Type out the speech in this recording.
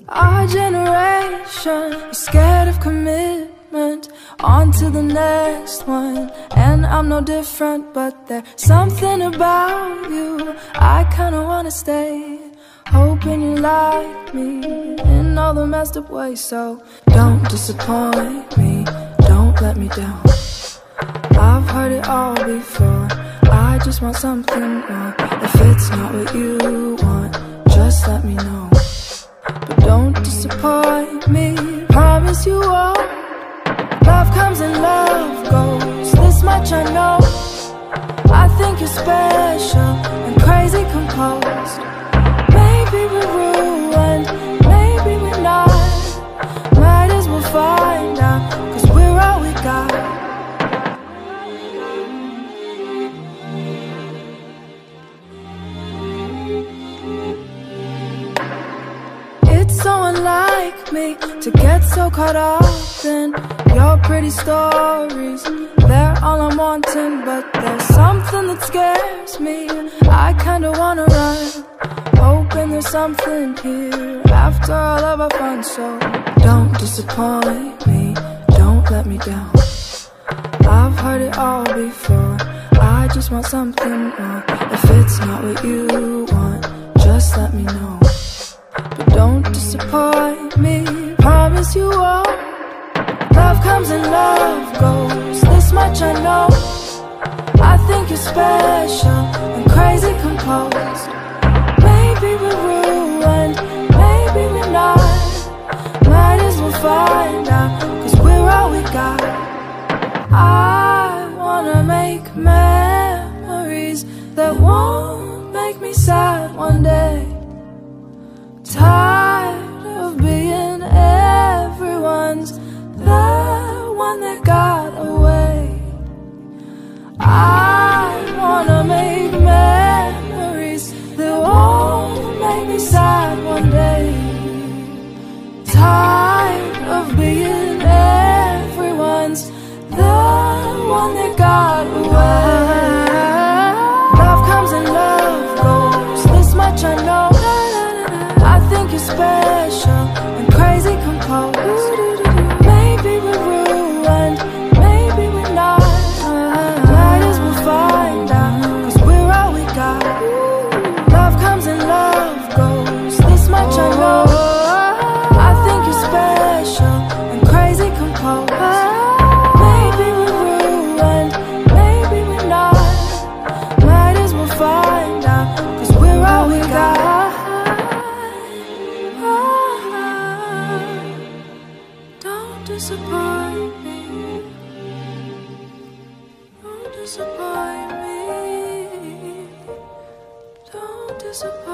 Our generation is scared of commitment. On to the next one, and I'm no different. But there's something about you I kinda wanna stay, hoping you like me in all the messed up ways. So don't disappoint me, don't let me down. I've heard it all before, I just want something more. If it's not what you want, just let me know. But don't disappoint me, promise you won't. Love comes and love goes, this much I know. I think you're special and crazy composed. Maybe we're ruined, maybe we're not. Might as well find out, 'cause we're all we got. It's so unlike me to get so caught up in your pretty stories. They're all I'm wanting, but there's something that scares me. I kinda wanna run, hoping there's something here after all of our fun. So don't disappoint me, don't let me down. I've heard it all before, I just want something more. If it's not what you want, just let me know. But don't disappoint me, promise you won't. Love comes and love goes, this much I know. I think you're special and crazy composed. Maybe we're ruined, maybe we're not. Might as well find out, 'cause we're all we got. I wanna make memories that won't make me sad one day. Tired of being everyone's the one that got away. I wanna make memories that won't make me sad one day. Tired of being everyone's the one that got away. Love comes and love goes, this much I know. I think you're special and crazy composed. Maybe we're ruined, maybe we're not. Might as well find out, 'cause we're all we got. Love comes and love goes, this much I know. I think you're special and crazy composed. Maybe we're ruined, maybe we're not. Might as well find out, 'cause we're all we got. Don't disappoint me, don't disappoint me, don't disappoint me.